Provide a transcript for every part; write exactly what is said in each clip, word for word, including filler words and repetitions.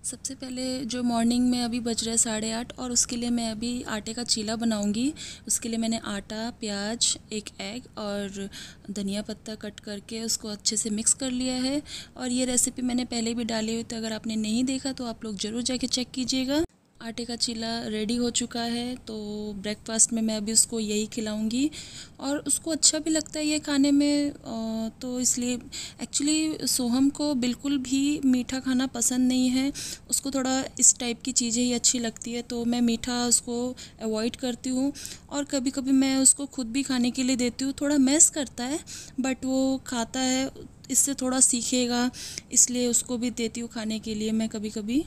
सबसे पहले जो मॉर्निंग में अभी बज रहा है साढ़े आठ, और उसके लिए मैं अभी आटे का चीला बनाऊंगी। उसके लिए मैंने आटा, प्याज, एक एग और धनिया पत्ता कट करके उसको अच्छे से मिक्स कर लिया है। और ये रेसिपी मैंने पहले भी डाली हुई, तो अगर आपने नहीं देखा तो आप लोग ज़रूर जाके चेक कीजिएगा। आटे का चीला रेडी हो चुका है, तो ब्रेकफास्ट में मैं अभी उसको यही खिलाऊंगी और उसको अच्छा भी लगता है ये खाने में। तो इसलिए एक्चुअली सोहम को बिल्कुल भी मीठा खाना पसंद नहीं है, उसको थोड़ा इस टाइप की चीज़ें ही अच्छी लगती है, तो मैं मीठा उसको अवॉइड करती हूँ। और कभी कभी मैं उसको खुद भी खाने के लिए देती हूँ। थोड़ा मैस करता है बट वो खाता है, इससे थोड़ा सीखेगा, इसलिए उसको भी देती हूँ खाने के लिए मैं कभी कभी।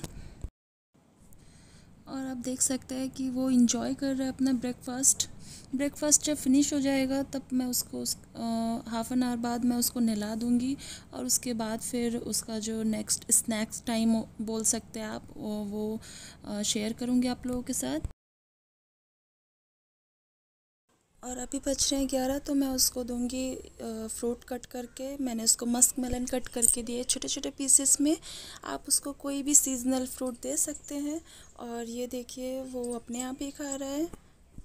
और आप देख सकते हैं कि वो इंजॉय कर रहा है अपना ब्रेकफास्ट। ब्रेकफास्ट जब फिनिश हो जाएगा तब मैं उसको उस हाफ़ एन आवर बाद मैं उसको नहला दूँगी, और उसके बाद फिर उसका जो नेक्स्ट स्नैक्स टाइम बोल सकते हैं आप, वो वो शेयर करूँगी आप लोगों के साथ। और अभी बज रहे हैं ग्यारह, तो मैं उसको दूंगी फ्रूट कट करके। मैंने उसको मस्क मेलन कट करके दिए छोटे छोटे पीसेस में। आप उसको कोई भी सीजनल फ्रूट दे सकते हैं। और ये देखिए वो अपने आप ही खा रहा है।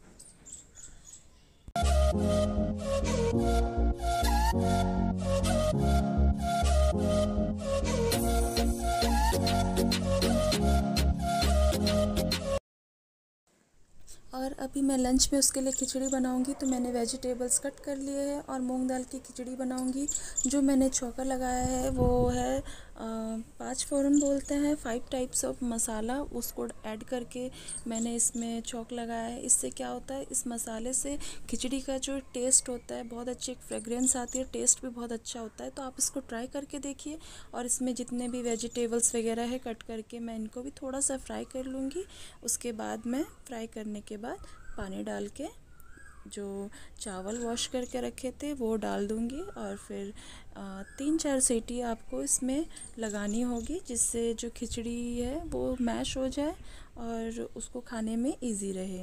और अभी मैं लंच में उसके लिए खिचड़ी बनाऊंगी, तो मैंने वेजिटेबल्स कट कर लिए हैं और मूंग दाल की खिचड़ी बनाऊंगी। जो मैंने चौका लगाया है वो है पाँच फ़ोरन बोलते हैं, फाइव टाइप्स ऑफ मसाला, उसको ऐड करके मैंने इसमें चौक लगाया है। इससे क्या होता है, इस मसाले से खिचड़ी का जो टेस्ट होता है बहुत अच्छी एक फ्रेगरेंस आती है, टेस्ट भी बहुत अच्छा होता है। तो आप इसको ट्राई करके देखिए। और इसमें जितने भी वेजिटेबल्स वगैरह है कट करके मैं इनको भी थोड़ा सा फ्राई कर लूँगी। उसके बाद मैं फ्राई करने के बाद पानी डाल के जो चावल वॉश करके रखे थे वो डाल दूँगी। और फिर आ, तीन चार सीटी आपको इसमें लगानी होगी, जिससे जो खिचड़ी है वो मैश हो जाए और उसको खाने में इजी रहे।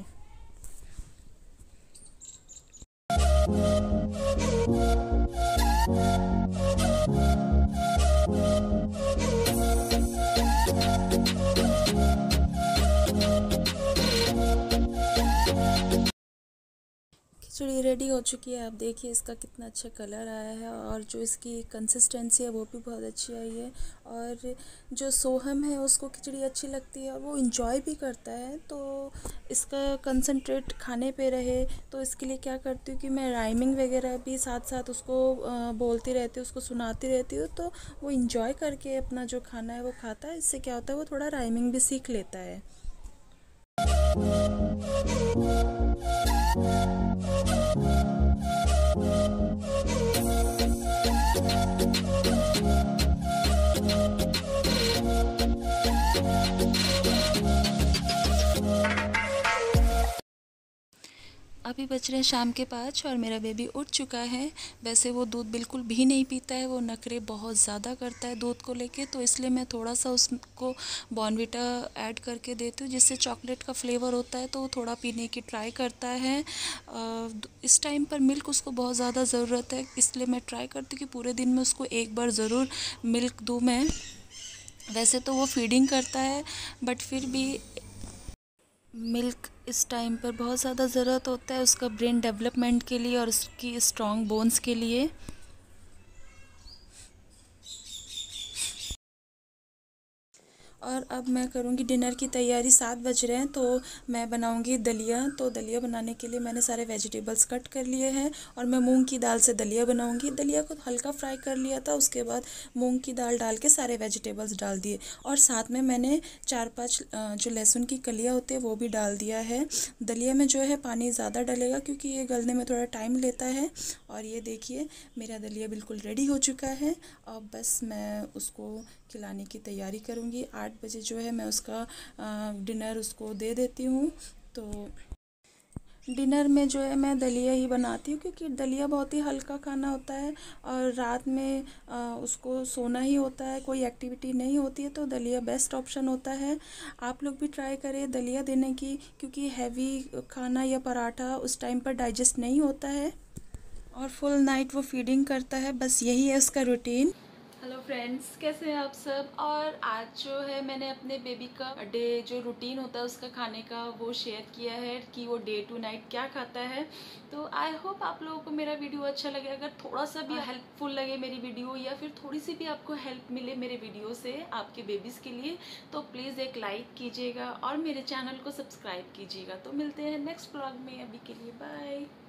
खिचड़ी रेडी हो चुकी है। आप देखिए इसका कितना अच्छा कलर आया है, और जो इसकी कंसिस्टेंसी है वो भी बहुत अच्छी आई है। और जो सोहम है उसको खिचड़ी अच्छी लगती है और वो इंजॉय भी करता है, तो इसका कंसंट्रेट खाने पे रहे तो इसके लिए क्या करती हूँ कि मैं राइमिंग वगैरह भी साथ साथ उसको बोलती रहती हूँ, उसको सुनाती रहती हूँ, तो वो इंजॉय करके अपना जो खाना है वो खाता है। इससे क्या होता है, वो थोड़ा राइमिंग भी सीख लेता है। अभी बज रहे हैं शाम के पाँच और मेरा बेबी उठ चुका है। वैसे वो दूध बिल्कुल भी नहीं पीता है, वो नखरे बहुत ज़्यादा करता है दूध को लेके, तो इसलिए मैं थोड़ा सा उसको बॉर्नवीटा ऐड करके देती हूँ, जिससे चॉकलेट का फ्लेवर होता है, तो वो थोड़ा पीने की ट्राई करता है। इस टाइम पर मिल्क उसको बहुत ज़्यादा ज़रूरत है, इसलिए मैं ट्राई करती हूँ कि पूरे दिन में उसको एक बार ज़रूर मिल्क दूँ मैं। वैसे तो वो फीडिंग करता है बट फिर भी मिल्क इस टाइम पर बहुत ज़्यादा ज़रूरत होता है उसका ब्रेन डेवलपमेंट के लिए और उसकी स्ट्रॉन्ग बोन्स के लिए। और अब मैं करूँगी डिनर की तैयारी। सात बज रहे हैं, तो मैं बनाऊँगी दलिया। तो दलिया बनाने के लिए मैंने सारे वेजिटेबल्स कट कर लिए हैं और मैं मूंग की दाल से दलिया बनाऊँगी। दलिया को हल्का फ्राई कर लिया था, उसके बाद मूंग की दाल डाल के सारे वेजिटेबल्स डाल दिए, और साथ में मैंने चार पाँच जो लहसुन की कलियाँ होती है वो भी डाल दिया है। दलिया में जो है पानी ज़्यादा डलेगा क्योंकि ये गलने में थोड़ा टाइम लेता है। और ये देखिए मेरा दलिया बिल्कुल रेडी हो चुका है। अब बस मैं उसको खिलाने की तैयारी करूँगी। आठ बजे जो है मैं उसका डिनर उसको दे देती हूँ। तो डिनर में जो है मैं दलिया ही बनाती हूँ, क्योंकि दलिया बहुत ही हल्का खाना होता है और रात में आ, उसको सोना ही होता है, कोई एक्टिविटी नहीं होती है, तो दलिया बेस्ट ऑप्शन होता है। आप लोग भी ट्राई करें दलिया देने की, क्योंकि हैवी खाना या पराठा उस टाइम पर डाइजेस्ट नहीं होता है और फुल नाइट वो फीडिंग करता है। बस यही है उसका रूटीन। हेलो फ्रेंड्स, कैसे हैं आप सब। और आज जो है मैंने अपने बेबी का डे जो रूटीन होता है उसका खाने का वो शेयर किया है कि वो डे टू नाइट क्या खाता है। तो आई होप आप लोगों को मेरा वीडियो अच्छा लगे। अगर थोड़ा सा भी हेल्पफुल लगे मेरी वीडियो या फिर थोड़ी सी भी आपको हेल्प मिले मेरे वीडियो से आपके बेबीज़ के लिए, तो प्लीज़ एक लाइक कीजिएगा और मेरे चैनल को सब्सक्राइब कीजिएगा। तो मिलते हैं नेक्स्ट ब्लॉग में, अभी के लिए बाय।